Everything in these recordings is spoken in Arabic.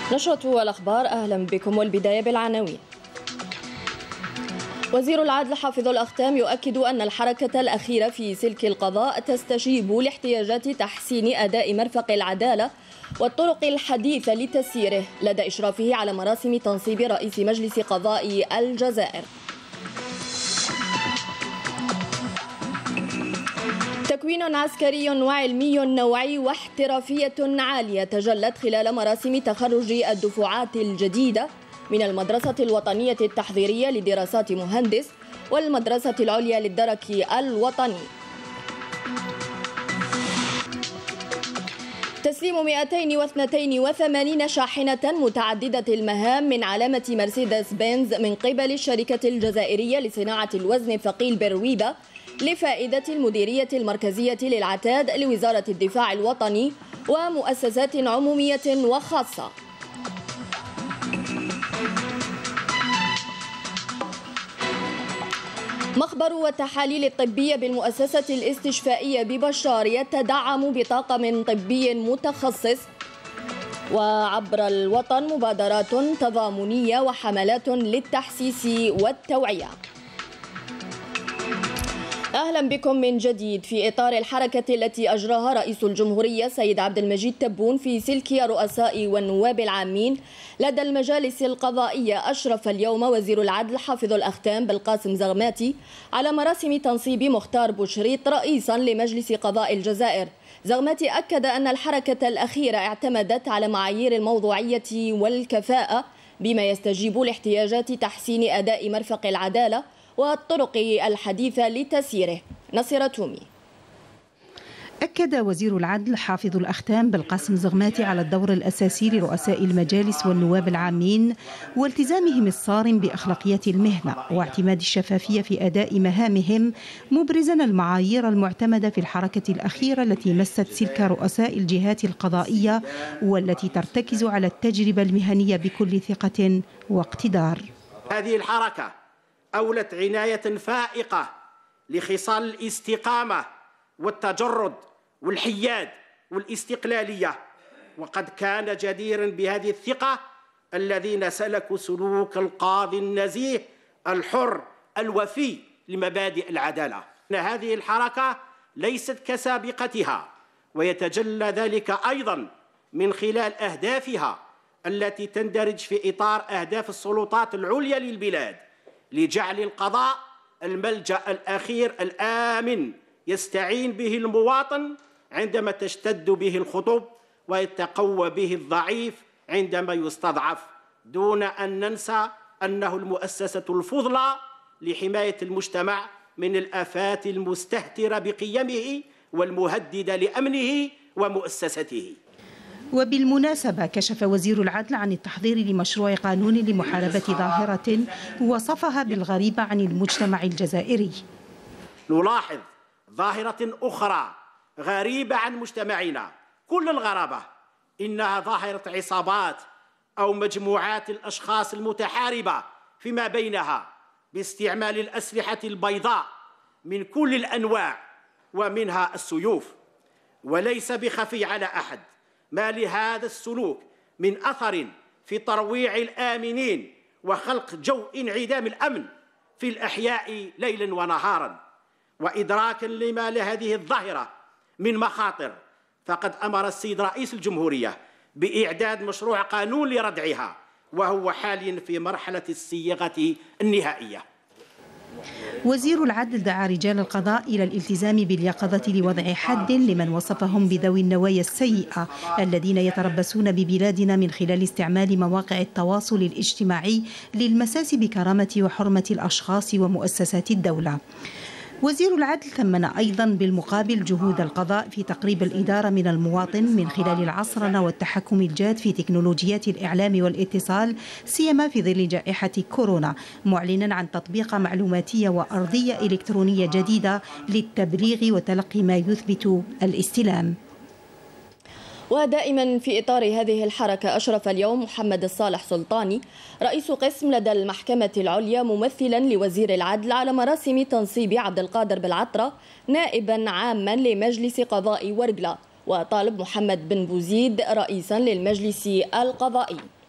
نشرة الأخبار، أهلا بكم والبداية بالعناوين. وزير العدل حافظ الأختام يؤكد أن الحركة الأخيرة في سلك القضاء تستجيب لاحتياجات تحسين أداء مرفق العدالة والطرق الحديثة لتسييره لدى إشرافه على مراسم تنصيب رئيس مجلس قضاء الجزائر. تكوين عسكري وعلمي نوعي واحترافية عالية تجلت خلال مراسم تخرج الدفعات الجديدة من المدرسة الوطنية التحضيرية لدراسات مهندس والمدرسة العليا للدرك الوطني. تسليم 282 شاحنة متعددة المهام من علامة مرسيدس بنز من قبل الشركة الجزائرية لصناعة الوزن الثقيل برويبة لفائدة المديرية المركزية للعتاد لوزارة الدفاع الوطني ومؤسسات عمومية وخاصة. مخبر والتحاليل الطبية بالمؤسسة الاستشفائية ببشار يتدعم بطاقم طبي متخصص. وعبر الوطن مبادرات تضامنية وحملات للتحسيس والتوعية. أهلا بكم من جديد. في إطار الحركة التي أجراها رئيس الجمهورية سيد عبد المجيد تبون في سلك رؤساء والنواب العامين لدى المجالس القضائية، أشرف اليوم وزير العدل حافظ الأختام بالقاسم زغماتي على مراسم تنصيب مختار بوشريط رئيسا لمجلس قضاء الجزائر. زغماتي أكد أن الحركة الأخيرة اعتمدت على معايير الموضوعية والكفاءة بما يستجيب لاحتياجات تحسين أداء مرفق العدالة والطرق الحديثة لتسييره. نصيرة تومي. أكد وزير العدل حافظ الأختام بالقاسم زغماتي على الدور الأساسي لرؤساء المجالس والنواب العامين والتزامهم الصارم بأخلاقيات المهنة واعتماد الشفافية في أداء مهامهم، مبرزا المعايير المعتمدة في الحركة الأخيرة التي مست سلك رؤساء الجهات القضائية والتي ترتكز على التجربة المهنية بكل ثقة واقتدار. هذه الحركة أولت عناية فائقة لخصال الاستقامة والتجرد والحياد والاستقلالية، وقد كان جديرا بهذه الثقة الذين سلكوا سلوك القاضي النزيه الحر الوفي لمبادئ العدالة. هذه الحركة ليست كسابقتها، ويتجلى ذلك أيضا من خلال أهدافها التي تندرج في إطار أهداف السلطات العليا للبلاد لجعل القضاء الملجأ الأخير الآمن يستعين به المواطن عندما تشتد به الخطب ويتقوى به الضعيف عندما يستضعف، دون أن ننسى أنه المؤسسة الفضلى لحماية المجتمع من الآفات المستهترة بقيمه والمهددة لأمنه ومؤسسته. وبالمناسبة كشف وزير العدل عن التحضير لمشروع قانون لمحاربة ظاهرة وصفها بالغريبة عن المجتمع الجزائري. نلاحظ ظاهرة أخرى غريبة عن مجتمعنا كل الغرابة، إنها ظاهرة عصابات أو مجموعات الأشخاص المتحاربة فيما بينها باستعمال الأسلحة البيضاء من كل الأنواع ومنها السيوف. وليس بخفي على أحد ما لهذا السلوك من أثر في ترويع الآمنين وخلق جو انعدام الأمن في الأحياء ليلا ونهارا. وإدراكا لما لهذه الظاهرة من مخاطر، فقد أمر السيد رئيس الجمهورية بإعداد مشروع قانون لردعها، وهو حاليا في مرحلة الصياغة النهائية. وزير العدل دعا رجال القضاء إلى الالتزام باليقظة لوضع حد لمن وصفهم بذوي النوايا السيئة الذين يتربصون ببلادنا من خلال استعمال مواقع التواصل الاجتماعي للمساس بكرامة وحرمة الأشخاص ومؤسسات الدولة. وزير العدل ثمن أيضا بالمقابل جهود القضاء في تقريب الإدارة من المواطن من خلال العصرنة والتحكم الجاد في تكنولوجيات الإعلام والاتصال، سيما في ظل جائحة كورونا، معلنا عن تطبيق معلوماتية وأرضية إلكترونية جديدة للتبليغ وتلقي ما يثبت الاستلام. ودائما في إطار هذه الحركة، أشرف اليوم محمد الصالح سلطاني رئيس قسم لدى المحكمة العليا ممثلا لوزير العدل على مراسم تنصيب عبد القادر بالعطرة نائبا عاما لمجلس قضاء ورقلة، وطالب محمد بن بوزيد رئيسا للمجلس القضائي.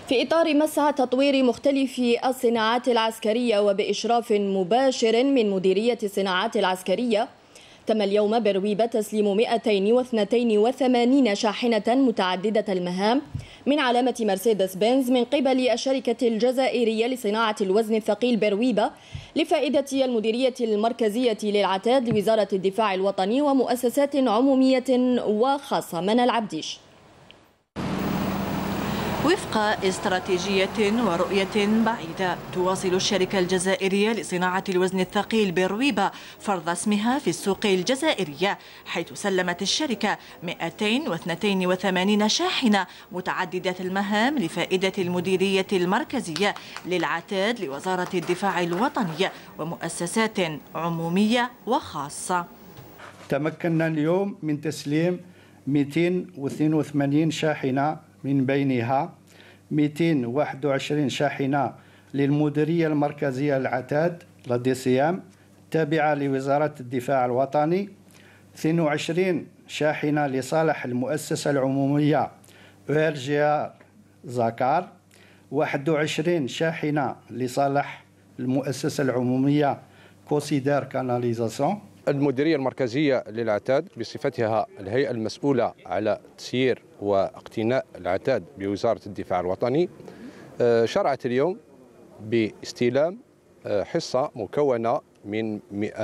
في إطار مسعى تطوير مختلف الصناعات العسكرية وبإشراف مباشر من مديرية الصناعات العسكرية، تم اليوم برويبة تسليم 282 شاحنة متعددة المهام من علامة مرسيدس بنز من قبل الشركة الجزائرية لصناعة الوزن الثقيل برويبة لفائدة المديرية المركزية للعتاد لوزارة الدفاع الوطني ومؤسسات عمومية وخاصة. من العبديش. وفق استراتيجية ورؤية بعيدة، تواصل الشركة الجزائرية لصناعة الوزن الثقيل برويبة فرض اسمها في السوق الجزائرية، حيث سلمت الشركة 282 شاحنة متعددة المهام لفائدة المديرية المركزية للعتاد لوزارة الدفاع الوطني ومؤسسات عمومية وخاصة. تمكنا اليوم من تسليم 282 شاحنة، من بينها 221 شاحنة للمديرية المركزية للعتاد لديسيام تابعة لوزارة الدفاع الوطني، 22 شاحنة لصالح المؤسسة العمومية ORGR زاكار، 21 شاحنة لصالح المؤسسة العمومية كوسيدار كاناليزاسيون. المديرية المركزية للعتاد بصفتها الهيئة المسؤولة على تسيير واقتناء العتاد بوزارة الدفاع الوطني شرعت اليوم باستلام حصة مكونة من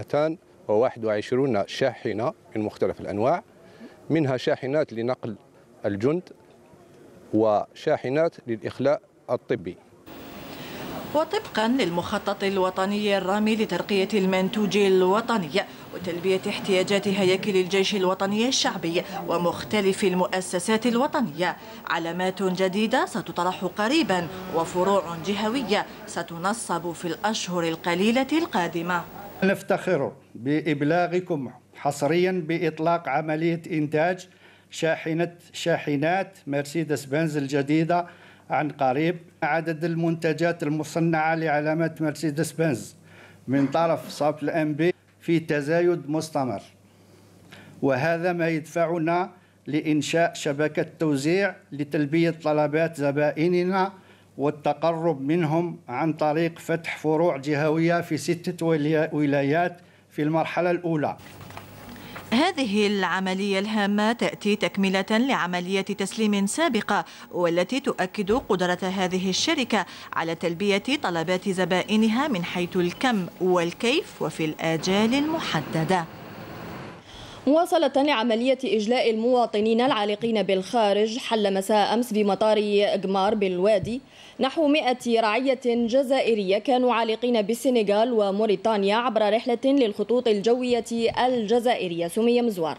221 شاحنة من مختلف الأنواع، منها شاحنات لنقل الجند وشاحنات للإخلاء الطبي. وطبقا للمخطط الوطني الرامي لترقية المنتوج الوطني وتلبية احتياجات هياكل الجيش الوطني الشعبي ومختلف المؤسسات الوطنية، علامات جديدة ستطرح قريبا وفروع جهوية ستنصب في الأشهر القليلة القادمة. نفتخر بإبلاغكم حصريا بإطلاق عملية إنتاج شاحنات مرسيدس بنز الجديدة عن قريب. عدد المنتجات المصنعة لعلامة مرسيدس بنز من طرف صف الأنبي في تزايد مستمر، وهذا ما يدفعنا لإنشاء شبكة توزيع لتلبية طلبات زبائننا والتقرب منهم عن طريق فتح فروع جهوية في 6 ولايات في المرحلة الأولى. هذه العملية الهامة تأتي تكملة لعملية تسليم سابقة، والتي تؤكد قدرة هذه الشركة على تلبية طلبات زبائنها من حيث الكم والكيف وفي الآجال المحددة. مواصلة لعملية إجلاء المواطنين العالقين بالخارج، حل مساء أمس بمطار إغمار بالوادي نحو 100 رعية جزائرية كانوا عالقين بالسنغال وموريتانيا عبر رحلة للخطوط الجوية الجزائرية. سمية مزوار.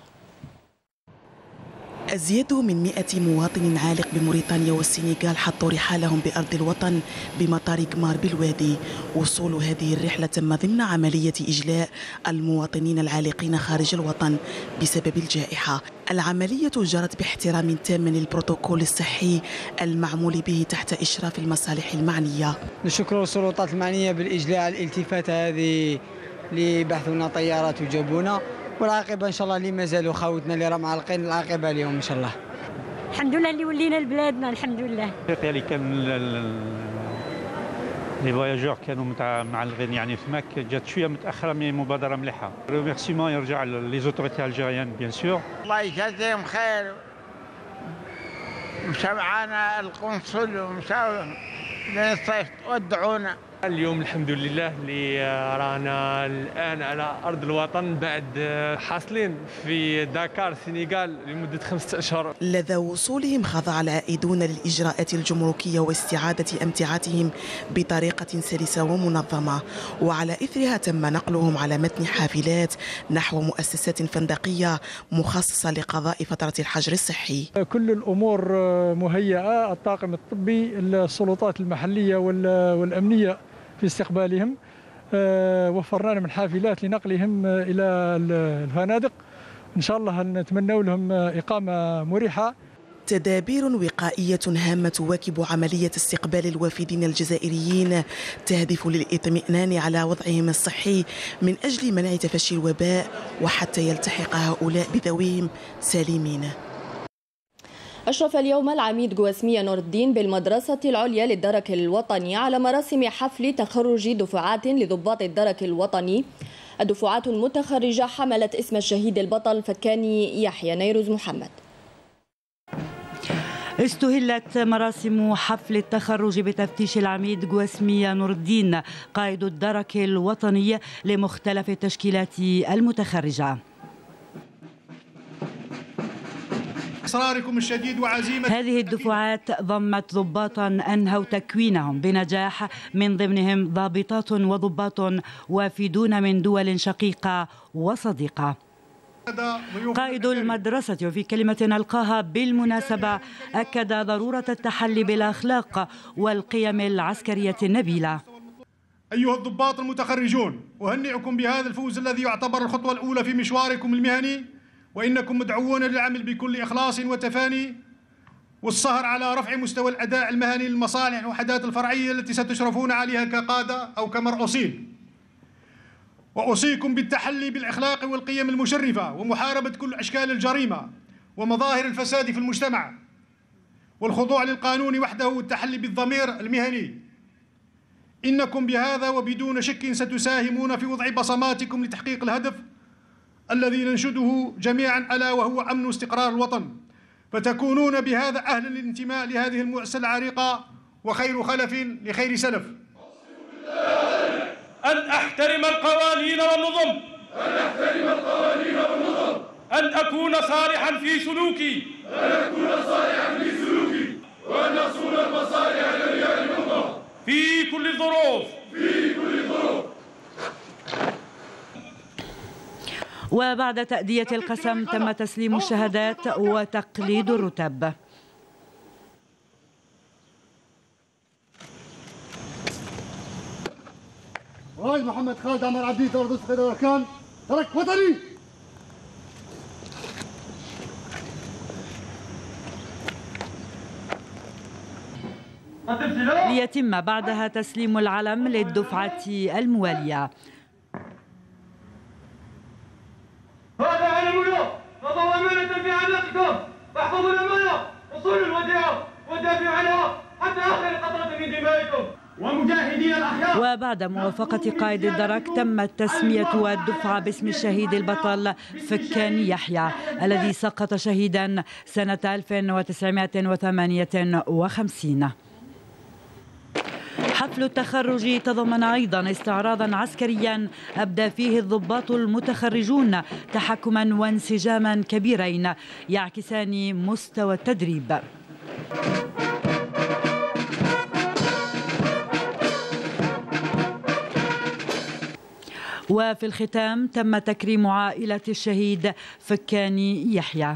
أزيد من 100 مواطن عالق بموريتانيا والسنغال حطوا رحالهم بأرض الوطن بمطار إغمار بالوادي. وصول هذه الرحلة تم ضمن عملية إجلاء المواطنين العالقين خارج الوطن بسبب الجائحة. العملية جرت باحترام تام للبروتوكول الصحي المعمول به تحت إشراف المصالح المعنية. نشكر السلطات المعنية بالإجلاء على الالتفاتة هذه اللي بحثونا طيارات وجابونا، والعاقبه ان شاء الله اللي مازالوا خاوتنا اللي راه معلقين العاقبه اليوم ان شاء الله. الحمد لله اللي ولينا لبلادنا الحمد لله. اللي كان لي فواياجور كانوا معلقين يعني فماك جات شويه متاخره من مبادره مليحه. ريميرسيمون يرجع لي زوتوريتي الجيريان بيان سور. الله يجازيهم خير. مشى معانا القنصل ومشى للصيف ودعونا. اليوم الحمد لله اللي رانا الآن على أرض الوطن بعد حاصلين في داكار السنغال لمدة 5 أشهر. لذا وصولهم خضع العائدون للإجراءات الجمركية واستعادة أمتعتهم بطريقة سلسة ومنظمة، وعلى إثرها تم نقلهم على متن حافلات نحو مؤسسات فندقية مخصصة لقضاء فترة الحجر الصحي. كل الأمور مهيئة، الطاقم الطبي، السلطات المحلية والأمنية في استقبالهم، وفرنا من حافلات لنقلهم إلى الفنادق. إن شاء الله نتمنى لهم إقامة مريحة. تدابير وقائية هامة تواكب عملية استقبال الوافدين الجزائريين تهدف للإطمئنان على وضعهم الصحي من أجل منع تفشي الوباء وحتى يلتحق هؤلاء بذويهم سالمين. أشرف اليوم العميد جواسمية نور الدين بالمدرسة العليا للدرك الوطني على مراسم حفل تخرج دفعات لضباط الدرك الوطني. الدفعات المتخرجة حملت اسم الشهيد البطل فكاني يحيى. نيروز محمد. استهلت مراسم حفل التخرج بتفتيش العميد جواسمية نور الدين قائد الدرك الوطني لمختلف التشكيلات المتخرجة. إصراركم الشديد وعزيمة هذه الدفعات ضمت ضباطا أنهوا تكوينهم بنجاح، من ضمنهم ضابطات وضباط وافدون من دول شقيقة وصديقة. قائد المدرسة وفي كلمة ألقاها بالمناسبة أكد ضرورة التحلي بالأخلاق والقيم العسكرية النبيلة. أيها الضباط المتخرجون، أهنئكم بهذا الفوز الذي يعتبر الخطوة الأولى في مشواركم المهني، وإنكم مدعوون للعمل بكل إخلاص وتفاني والسهر على رفع مستوى الأداء المهني للمصالح والوحدات الفرعية التي ستشرفون عليها كقادة أو كمرؤوسين. وأوصيكم بالتحلي بالأخلاق والقيم المشرفة ومحاربة كل أشكال الجريمة ومظاهر الفساد في المجتمع، والخضوع للقانون وحده والتحلي بالضمير المهني. إنكم بهذا وبدون شك ستساهمون في وضع بصماتكم لتحقيق الهدف الذي ننشده جميعا، ألا وهو أمن واستقرار الوطن، فتكونون بهذا أهلا للانتماء لهذه المؤسسة العريقة، وخير خلف لخير سلف. أن أحترم القوانين والنظم، أن أكون صالحا في سلوكي، وأن أصون المصالح لرجال الأمة في كل الظروف. وبعد تأدية القسم تم تسليم الشهادات وتقليد الرتب. رئيس محمد خالد عمر عبدي تردد قيادة الأركان ترك وطني. ليتم بعدها تسليم العلم للدفعة الموالية. هذا علمنا، فضوا أمانة في أعناقكم، فاحفظوا الأمانة وصونوا الوديعة ودافعوا عنها حتى آخر قطرة من دمائكم. ومجاهدين الأحياء. وبعد موافقة قائد الدرك تمت تسمية الدفعة باسم الشهيد البطل فكاني يحيى الذي سقط شهيدا سنة 1958. حفل التخرج تضمن أيضا استعراضا عسكريا أبدى فيه الضباط المتخرجون تحكما وانسجاما كبيرين يعكسان مستوى التدريب. وفي الختام تم تكريم عائلة الشهيد فكاني يحيى.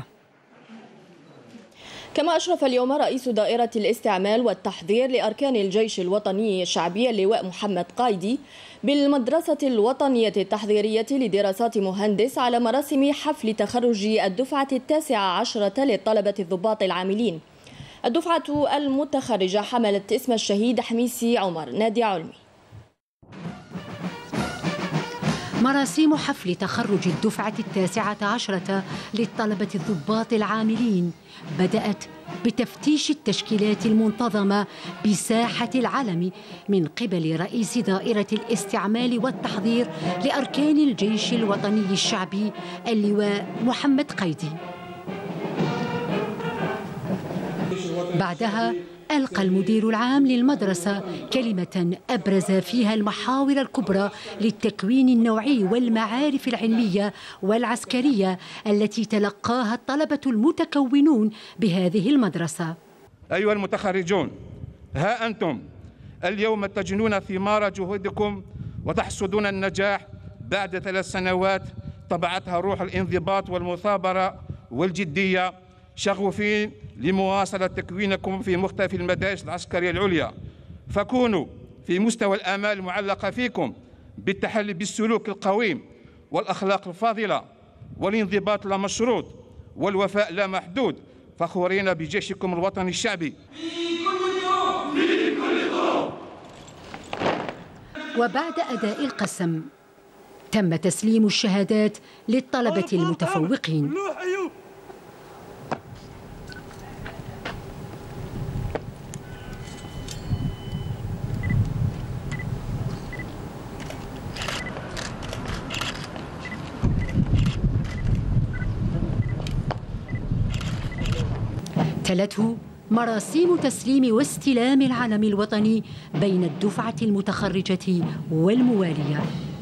كما أشرف اليوم رئيس دائرة الاستعمال والتحضير لأركان الجيش الوطني الشعبي اللواء محمد قايدي بالمدرسة الوطنية التحضيرية لدراسات مهندس على مراسم حفل تخرج الدفعة 19 للطلبة الضباط العاملين. الدفعة المتخرجة حملت اسم الشهيد حميسي عمر. نادي علمي. مراسيم حفل تخرج الدفعة 19 للطلبة الضباط العاملين بدأت بتفتيش التشكيلات المنتظمة بساحة العلم من قبل رئيس دائرة الاستعمال والتحضير لأركان الجيش الوطني الشعبي اللواء محمد قايدي. بعدها ألقى المدير العام للمدرسة كلمة أبرز فيها المحاور الكبرى للتكوين النوعي والمعارف العلمية والعسكرية التي تلقاها الطلبة المتكونون بهذه المدرسة. أيها المتخرجون، ها أنتم اليوم تجنون ثمار جهودكم وتحصدون النجاح بعد 3 سنوات طبعتها روح الانضباط والمثابرة والجدية، شغوفين لمواصلة تكوينكم في مختلف المدارس العسكرية العليا، فكونوا في مستوى الآمال المعلقة فيكم بالتحلي بالسلوك القويم والأخلاق الفاضلة والانضباط لا مشروط والوفاء لا محدود، فخورين بجيشكم الوطني الشعبي. وبعد أداء القسم تم تسليم الشهادات للطلبة المتفوقين. شكلته مراسيم تسليم واستلام العلم الوطني بين الدفعة المتخرجة والموالية.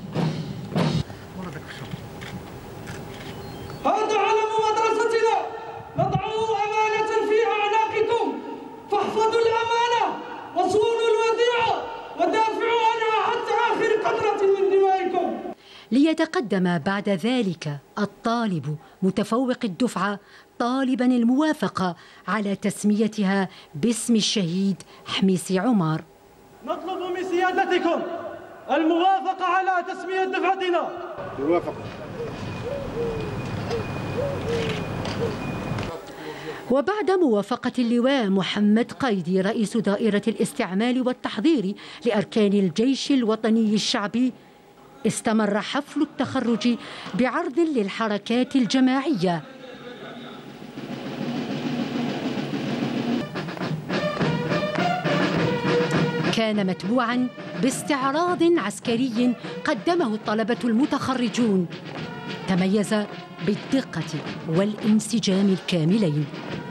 هذا علم مدرستنا، نضعه أمانة في أعناقكم، فاحفظوا الأمانة وصونوا الوديعة ودافعوا عنها حتى آخر قطرة من دمائكم. ليتقدم بعد ذلك الطالب متفوق الدفعة طالبا الموافقة على تسميتها باسم الشهيد حميسي عمر. نطلب من سيادتكم الموافقة على تسمية دفعتنا. موافقة. وبعد موافقة اللواء محمد قيدي رئيس دائرة الاستعمال والتحضير لأركان الجيش الوطني الشعبي، استمر حفل التخرج بعرض للحركات الجماعية. كان متبوعا باستعراض عسكري قدمه الطلبة المتخرجون، تميز بالدقة والانسجام الكاملين.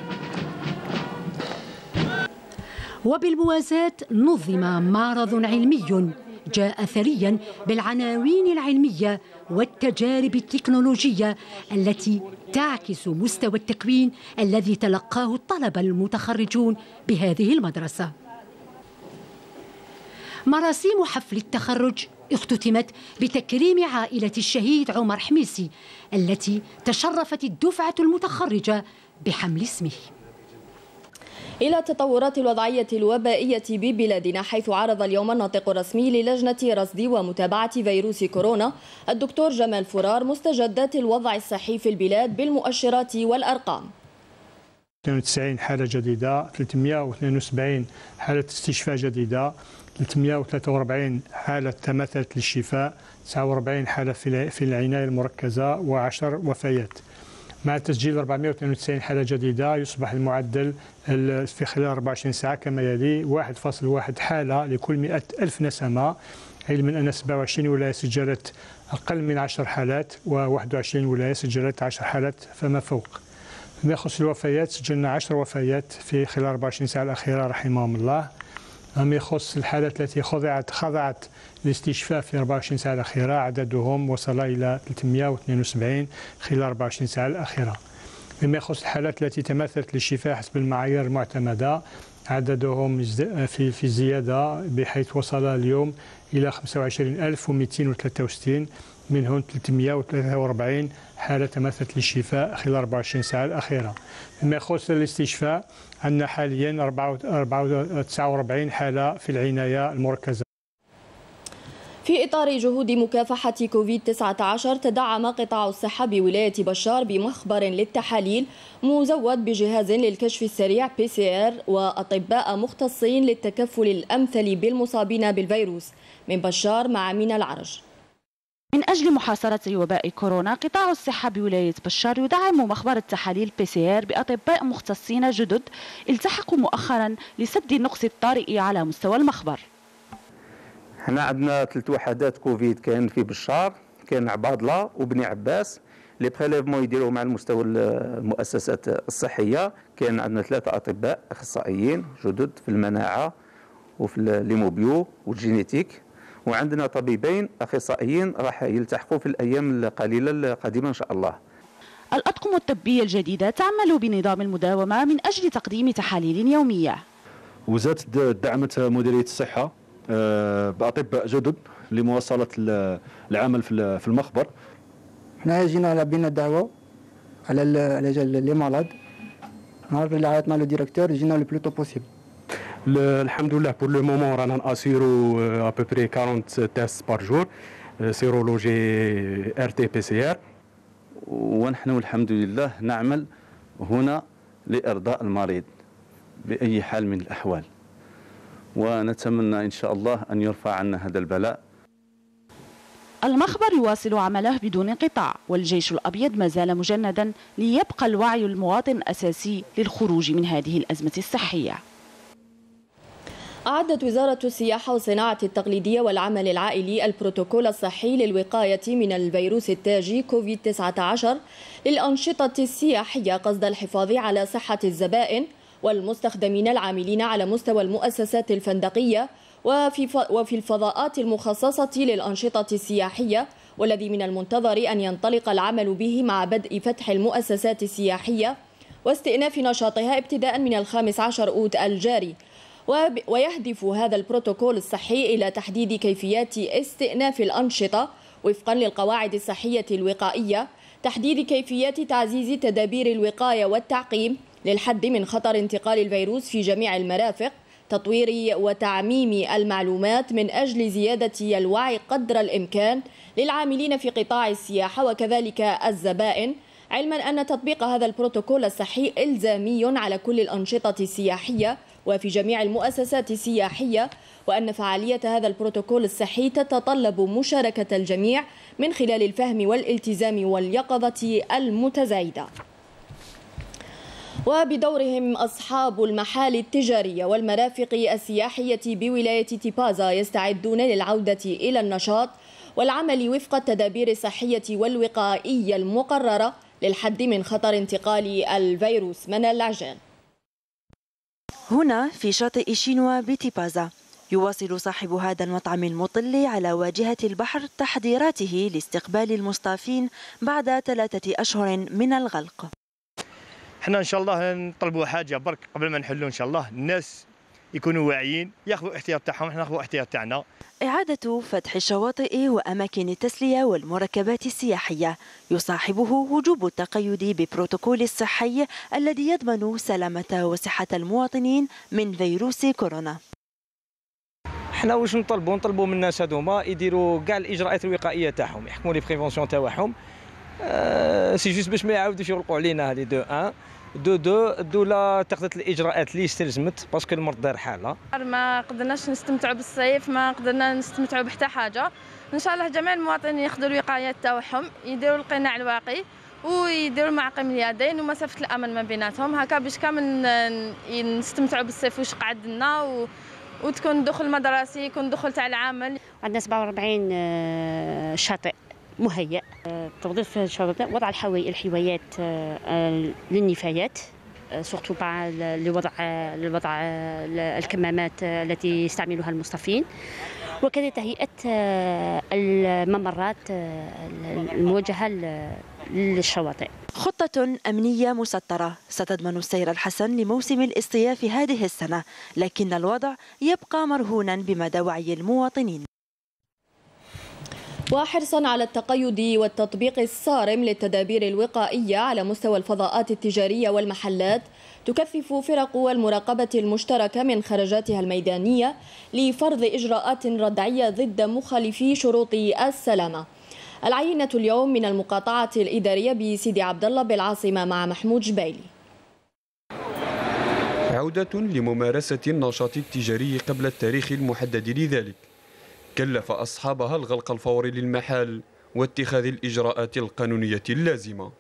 وبالموازاة نظم معرض علمي جاء ثريا بالعناوين العلمية والتجارب التكنولوجية التي تعكس مستوى التكوين الذي تلقاه الطلبة المتخرجون بهذه المدرسة. مراسيم حفل التخرج اختتمت بتكريم عائلة الشهيد عمر حميسي التي تشرفت الدفعة المتخرجة بحمل اسمه. إلى التطورات الوضعية الوبائية ببلادنا، حيث عرض اليوم الناطق الرسمي للجنة رصد ومتابعة فيروس كورونا الدكتور جمال فرار مستجدات الوضع الصحي في البلاد بالمؤشرات والأرقام. 92 حالة جديدة، 372 حالة استشفاء جديدة، 343 حالة تماثلت للشفاء، 49 حالة في العناية المركزة و10 وفيات. مع تسجيل 492 حالة جديدة يصبح المعدل في خلال 24 ساعة كما يلي: 1.1 حالة لكل 100,000 نسمة، علما أن 27 ولاية سجلت أقل من 10 حالات و21 ولاية سجلت 10 حالات فما فوق. فيما يخص الوفيات سجلنا 10 وفيات في خلال 24 ساعة الأخيرة رحمهم الله. أما يخص الحالات التي خضعت للاستشفاء في 24 ساعة الأخيرة عددهم وصل إلى 372 خلال 24 ساعة الأخيرة. فيما يخص الحالات التي تماثلت للشفاء حسب المعايير المعتمدة عددهم في زيادة، بحيث وصل اليوم إلى 25,263، منهم 343 حالة تماثلت للشفاء خلال 24 ساعة الأخيرة. فيما يخص الاستشفاء عندنا حاليا 49 حالة في العناية المركزة. في إطار جهود مكافحة كوفيد-19 تدعم قطاع الصحة بولاية بشار بمخبر للتحاليل مزود بجهاز للكشف السريع PCR وأطباء مختصين للتكفل الأمثل بالمصابين بالفيروس. من بشار مع أمين العرج. من أجل محاصرة وباء كورونا، قطاع الصحة بولاية بشار يدعم مخبر التحاليل PCR بأطباء مختصين جدد التحقوا مؤخرا لسد النقص الطارئ على مستوى المخبر. هنا عندنا 3 وحدات كوفيد كاين في بشار، كاين عبادلة وبني عباس. لي بريليفمون يديروا مع المستوى المؤسسات الصحية. كاين عندنا 3 أطباء أخصائيين جدد في المناعة وفي ليموبيو والجينيتيك، وعندنا طبيبين أخصائيين راح يلتحقوا في الأيام القليلة القادمة إن شاء الله. الأطقم الطبية الجديدة تعمل بنظام المداومة من أجل تقديم تحاليل يومية. وزارة دعمت مديرية الصحة بأطباء جدد لمواصلة العمل في المخبر. احنا جينا لبينا دعوة على لي مالاد، نعرف اللي عيطنا لو ديريكتور جينا لو بلوتو بوسيبل. الحمد لله بور لو مومون رانا ناسيرو ابوبري 40 تيست بار جور سيرولوجي RT PCR، ونحن الحمد لله نعمل هنا لإرضاء المريض بأي حال من الأحوال، ونتمنى إن شاء الله أن يرفع عنا هذا البلاء. المخبر يواصل عمله بدون انقطاع، والجيش الأبيض ما زال مجندا ليبقى الوعي المواطن أساسي للخروج من هذه الأزمة الصحية. أعدت وزارة السياحة والصناعة التقليدية والعمل العائلي البروتوكول الصحي للوقاية من الفيروس التاجي كوفيد-19 للأنشطة السياحية قصد الحفاظ على صحة الزبائن والمستخدمين العاملين على مستوى المؤسسات الفندقية وفي الفضاءات المخصصة للأنشطة السياحية، والذي من المنتظر أن ينطلق العمل به مع بدء فتح المؤسسات السياحية واستئناف نشاطها ابتداء من 15 أوت الجاري. ويهدف هذا البروتوكول الصحي إلى تحديد كيفيات استئناف الأنشطة وفقا للقواعد الصحية الوقائية، تحديد كيفيات تعزيز تدابير الوقاية والتعقيم للحد من خطر انتقال الفيروس في جميع المرافق، تطوير وتعميم المعلومات من أجل زيادة الوعي قدر الإمكان للعاملين في قطاع السياحة وكذلك الزبائن، علما أن تطبيق هذا البروتوكول الصحي إلزامي على كل الأنشطة السياحية وفي جميع المؤسسات السياحية، وأن فعالية هذا البروتوكول الصحي تتطلب مشاركة الجميع من خلال الفهم والالتزام واليقظة المتزايدة. وبدورهم أصحاب المحال التجارية والمرافق السياحية بولاية تيبازا يستعدون للعودة إلى النشاط والعمل وفق التدابير الصحية والوقائية المقررة للحد من خطر انتقال الفيروس. من العجان. هنا في شاطئ شينوا بتيبازا يواصل صاحب هذا المطعم المطل على واجهة البحر تحضيراته لاستقبال المصطافين بعد 3 أشهر من الغلق. احنا ان شاء الله نطلبوا حاجه برك قبل ما نحلوا، ان شاء الله الناس يكونوا واعيين ياخذوا الاحتياط تاعهم، احنا ناخذوا الاحتياط تاعنا. إعادة فتح الشواطئ وأماكن التسلية والمركبات السياحية يصاحبه وجوب التقيد ببروتوكول الصحي الذي يضمن سلامة وصحة المواطنين من فيروس كورونا. احنا واش نطلبوا من الناس هذوما يديروا كاع الاجراءات الوقائيه تاعهم، يحكموا لي بريفونسيون تاعهم، سي جوست باش ما يعاودوش يغلقوا علينا. هذه دو ان دو الدوله اتخذت الاجراءات اللي استلزمت باسكو المرض دار حاله. ما قدرناش نستمتعوا بالصيف، ما قدرنا نستمتعوا بحتى حاجه. ان شاء الله جميع المواطنين ياخذوا الوقايات تاعهم، يديروا القناع الواقي ويديروا معقم اليدين ومسافه الامن ما بيناتهم، هكا باش كامل نستمتعوا بالصيف واش قعد لنا وتكون دخول مدرسي، يكون دخول تاع العمل. عندنا 47 شاطئ مهيأ، توظيف الشاطئ، وضع الحوايات للنفايات، سورتو لوضع الكمامات التي يستعملها المصطفين، وكذا تهيئة الممرات الموجهة للشواطئ. خطة أمنية مسطرة ستضمن السير الحسن لموسم الاصطياف هذه السنة، لكن الوضع يبقى مرهونا بمدى وعي المواطنين. وحرصا على التقيد والتطبيق الصارم للتدابير الوقائية على مستوى الفضاءات التجارية والمحلات، تكثف فرق المراقبة المشتركة من خرجاتها الميدانية لفرض إجراءات ردعية ضد مخالفي شروط السلامة. العينة اليوم من المقاطعة الإدارية بسيدي عبد الله بالعاصمة مع محمود جبيلي. عودة لممارسة النشاط التجاري قبل التاريخ المحدد لذلك كلف أصحابها الغلق الفوري للمحال واتخاذ الإجراءات القانونية اللازمة.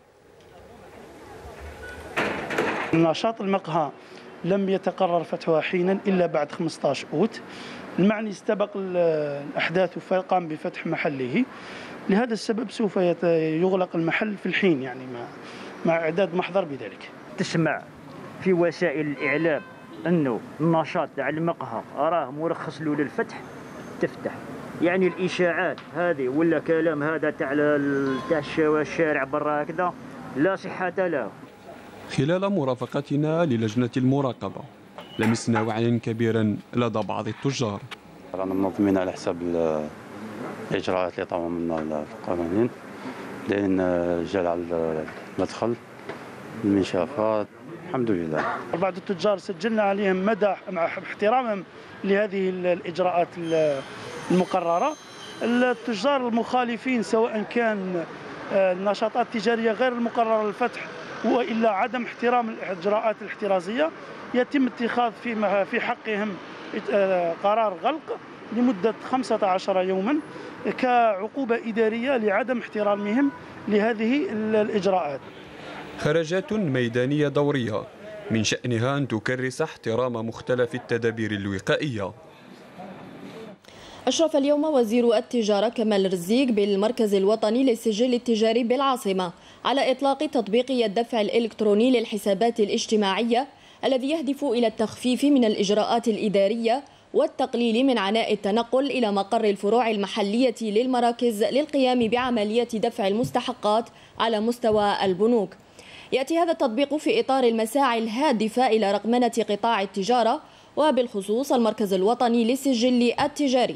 نشاط المقهى لم يتقرر فتحها حينا إلا بعد 15 أوت. المعني استبق الأحداث فقام بفتح محله، لهذا السبب سوف يغلق المحل في الحين، يعني مع إعداد محضر بذلك. تسمع في وسائل الإعلام أنه النشاط تاع المقهى راه مرخص له للفتح، تفتح، يعني الإشاعات هذه ولا كلام هذا تاع الشارع برا هكذا لا صحة له. خلال مرافقتنا للجنة المراقبة لمسنا وعيا كبيرا لدى بعض التجار. رانا منظمين على حساب الإجراءات اللي طلبوا منا القوانين، لأن جال على المدخل المنشافات الحمد لله. بعض التجار سجلنا عليهم مدى مع احترامهم لهذه الإجراءات المقررة. التجار المخالفين سواء كان النشاطات التجارية غير المقررة للفتح وإلا عدم احترام الإجراءات الاحترازية، يتم اتخاذ في حقهم قرار غلق لمدة 15 يوما كعقوبة إدارية لعدم احترامهم لهذه الإجراءات. خرجات ميدانية دورية من شأنها أن تكرس احترام مختلف التدابير الوقائية. أشرف اليوم وزير التجارة كمال رزيق بالمركز الوطني للسجل التجاري بالعاصمة على إطلاق تطبيق الدفع الإلكتروني للحسابات الاجتماعية الذي يهدف إلى التخفيف من الإجراءات الإدارية والتقليل من عناء التنقل إلى مقر الفروع المحلية للمراكز للقيام بعملية دفع المستحقات على مستوى البنوك. يأتي هذا التطبيق في إطار المساعي الهادفة إلى رقمنة قطاع التجارة وبالخصوص المركز الوطني للسجل التجاري.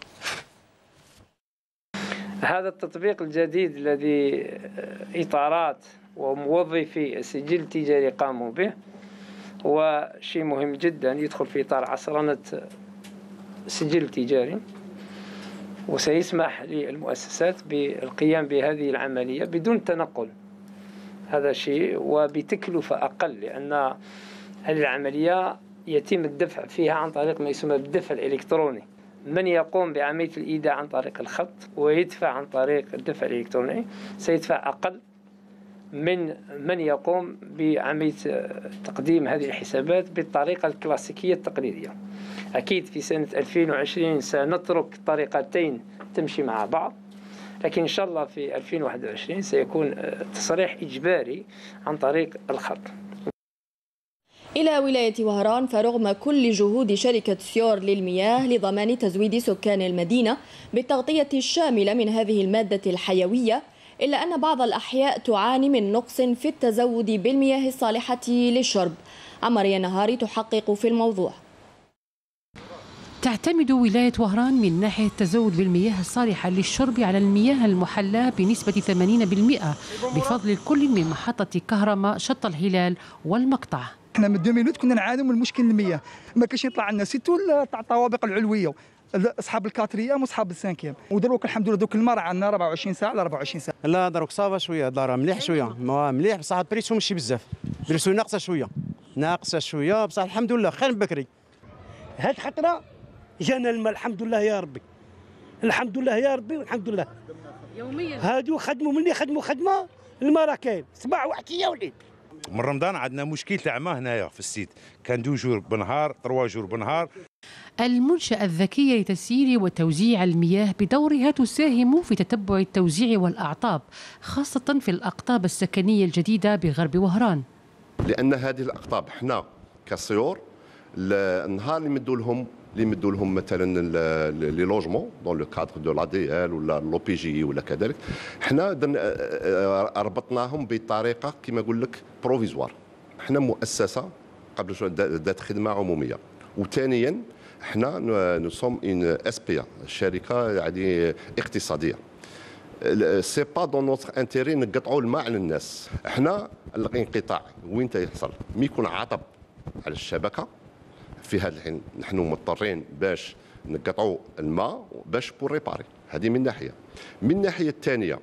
هذا التطبيق الجديد الذي إطارات وموظفي السجل التجاري قاموا به هو شيء مهم جدا، يدخل في إطار عصرنة السجل التجاري، وسيسمح للمؤسسات بالقيام بهذه العملية بدون تنقل. هذا شيء وبتكلفة أقل، لأن هذه العملية يتم الدفع فيها عن طريق ما يسمى بالدفع الإلكتروني. من يقوم بعملية الإيداع عن طريق الخط ويدفع عن طريق الدفع الإلكتروني سيدفع أقل من يقوم بعملية تقديم هذه الحسابات بالطريقة الكلاسيكية التقليدية. أكيد في سنة 2020 سنترك طريقتين تمشي مع بعض، لكن إن شاء الله في 2021 سيكون تصريح إجباري عن طريق الخط. إلى ولاية وهران، فرغم كل جهود شركة سيور للمياه لضمان تزويد سكان المدينة بالتغطية الشاملة من هذه المادة الحيوية، إلا أن بعض الأحياء تعاني من نقص في التزود بالمياه الصالحة للشرب. عمرية نهاري تحقق في الموضوع. تعتمد ولاية وهران من ناحية التزود بالمياه الصالحة للشرب على المياه المحلاة بنسبة 80% بفضل كل من محطة كهرماء شط الهلال والمقطع. احنا من 2000 كنا نعاني من مشكل المياه، ما كانش يطلع لنا سيتو تاع الطوابق العلويه، اصحاب الكاتريام واصحاب السانكيام، ودروك الحمد لله دوك الماء عندنا 24 ساعه على 24 ساعه. لا دروك صافا شويه، دار مليح شويه، مليح بصح البريسو ماشي بزاف، البريسو ناقصه شويه بصح الحمد لله خير من بكري. هاد خطره جانا الماء الحمد لله يا ربي، الحمد لله يا ربي والحمد لله. يوميا هادو خدموا مني خدمه الماء راه كاين صباح وعشيه وليل. من رمضان عندنا مشكل تاع ماء هنايا في السيد، كان 2 جور بنهار 3 جور بنهار. المنشأة الذكية لتسيير وتوزيع المياه بدورها تساهم في تتبع التوزيع والأعطاب، خاصة في الأقطاب السكنية الجديدة بغرب وهران. لأن هذه الأقطاب احنا كسيور النهار اللي يمدوا لهم مثلا لي لوجمون دون لو كادر دو لا دي ال ولا لو بي جي ولا كذلك، حنا ربطناهم بطريقه كما نقول لك بروفيزوار. حنا مؤسسه قبل شويه ذات خدمه عموميه، وثانيا حنا نو سوم ان اس بي شركه يعني اقتصاديه. سي با دون نوتر انتيري نقطعوا الماء على الناس. حنا الانقطاع وين تيحصل؟ مي يكون عطب على الشبكه، في هذا الحين نحن مضطرين باش نقطعوا الماء باش بور ريباري. هذه من ناحيه. من الناحيه الثانيه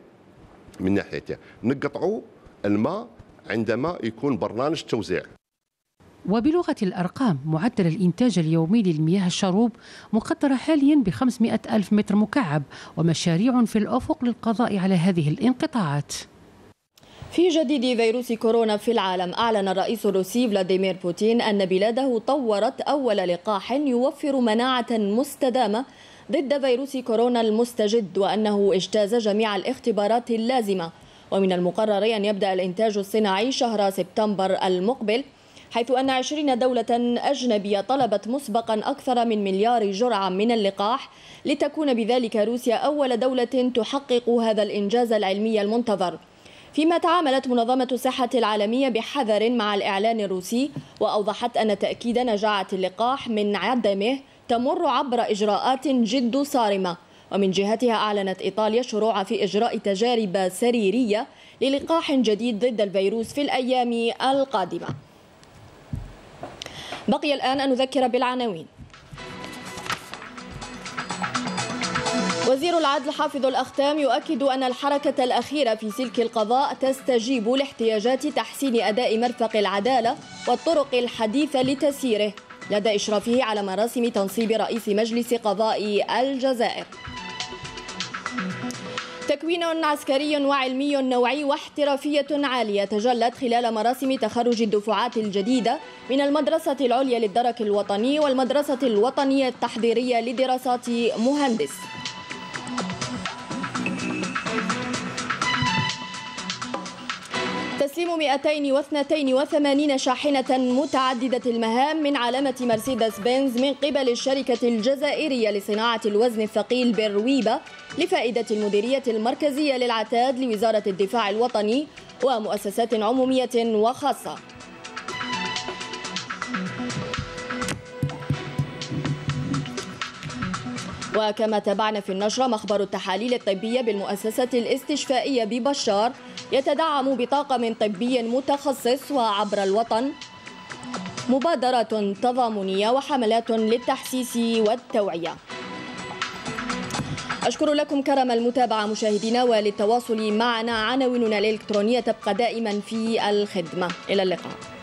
نقطعوا الماء عندما يكون برنامج توزيع. وبلغة الأرقام، معدل الإنتاج اليومي للمياه الشروب مقدر حاليا ب500 ألف متر مكعب، ومشاريع في الأفق للقضاء على هذه الانقطاعات. في جديد فيروس كورونا في العالم، أعلن الرئيس الروسي فلاديمير بوتين أن بلاده طورت أول لقاح يوفر مناعة مستدامة ضد فيروس كورونا المستجد، وأنه اجتاز جميع الاختبارات اللازمة، ومن المقرر أن يبدأ الإنتاج الصناعي شهر سبتمبر المقبل، حيث أن 20 دولة أجنبية طلبت مسبقا أكثر من 1 مليار جرعة من اللقاح، لتكون بذلك روسيا أول دولة تحقق هذا الإنجاز العلمي المنتظر. فيما تعاملت منظمة الصحة العالمية بحذر مع الإعلان الروسي، وأوضحت أن تأكيد نجاعة اللقاح من عدمه تمر عبر إجراءات جد صارمة. ومن جهتها أعلنت إيطاليا الشروع في إجراء تجارب سريرية للقاح جديد ضد الفيروس في الأيام القادمة. بقي الآن أن نذكر بالعناوين. وزير العدل حافظ الأختام يؤكد أن الحركة الأخيرة في سلك القضاء تستجيب لاحتياجات تحسين أداء مرفق العدالة والطرق الحديثة لتسييره، لدى إشرافه على مراسم تنصيب رئيس مجلس قضاء الجزائر. تكوين عسكري وعلمي نوعي واحترافية عالية تجلت خلال مراسم تخرج الدفعات الجديدة من المدرسة العليا للدرك الوطني والمدرسة الوطنية التحضيرية لدراسات مهندس. تسليم تسليم 282 شاحنة متعددة المهام من علامة مرسيدس بنز من قبل الشركة الجزائرية لصناعة الوزن الثقيل بالرويبة لفائدة المديرية المركزية للعتاد لوزارة الدفاع الوطني ومؤسسات عمومية وخاصة. وكما تابعنا في النشرة، مخبر التحاليل الطبية بالمؤسسة الاستشفائية ببشار يتدعم بطاقم طبي متخصص وعبر الوطن مبادرات تضامنية وحملات للتحسيس والتوعية. أشكر لكم كرم المتابعة مشاهدينا، وللتواصل معنا عناويننا الإلكترونية تبقى دائما في الخدمة. إلى اللقاء.